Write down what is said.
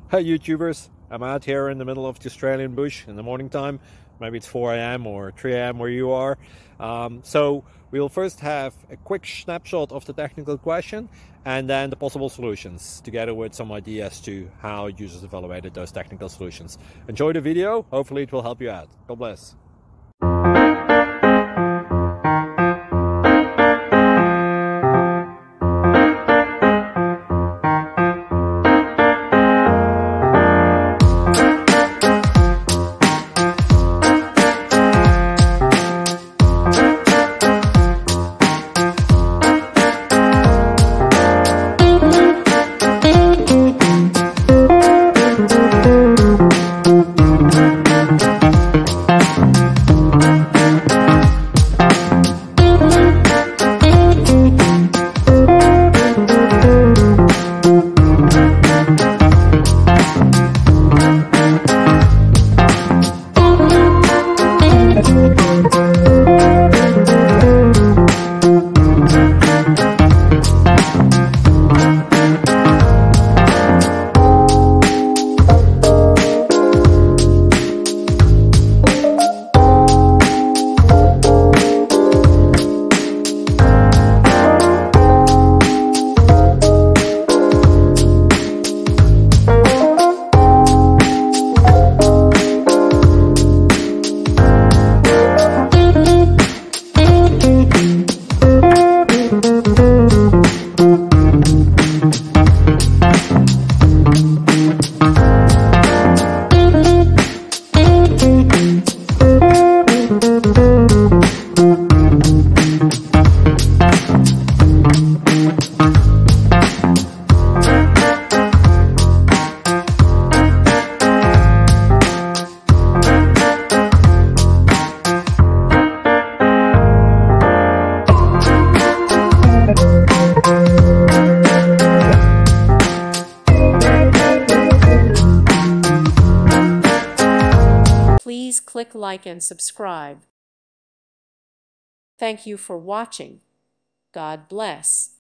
Hey YouTubers, I'm out here in the middle of the Australian bush in the morning time. Maybe it's 4 a.m. or 3 a.m. where you are. So we'll first have a quick snapshot of the technical question and then the possible solutions, together with some ideas to how users evaluated those technical solutions. Enjoy the video, hopefully it will help you out. God bless. Please click like and subscribe. Thank you for watching. God bless.